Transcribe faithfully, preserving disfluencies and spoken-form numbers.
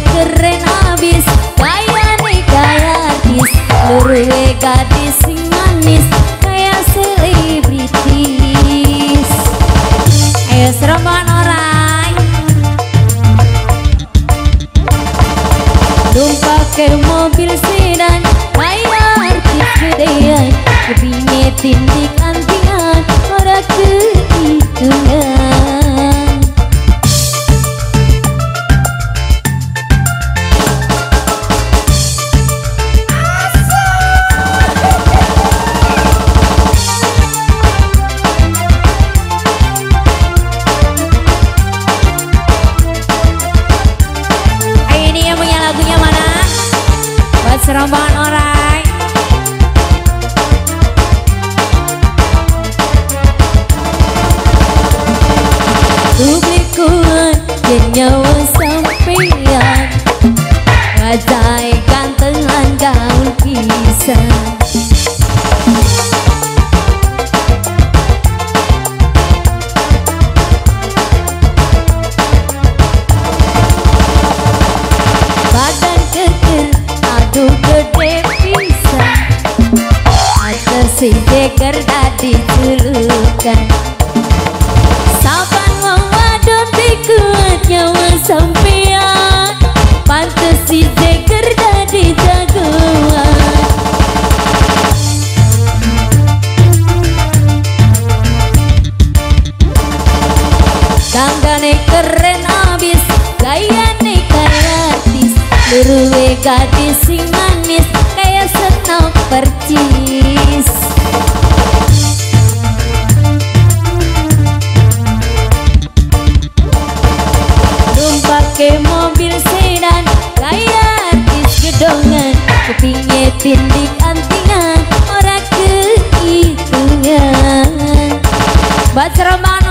keren abis, gayane kaya artis, luruhe gadis sing manis kaya selebritis. Ayo seremban orai, numpak ke mobil sedan kaya artis gedean, kepingin tindik antingan ora kehitungan. Seremban orai, publikuan yang nyawa sampean, ngajai gantengan gaun pisan. Badan keker aduh gede pisan, atas si jeger dadi julukan. Saban wong wadon dikuat nyawa sampean, pantes si jeger dadi jagoan. Danggane keren abis, gayane kaya artis, luruhe gadis sing manis kaya senok percis. Numpak ke mobil sedan kaya artis gedongan, kepingin tindik antingan ora kehitungan. Bat seremban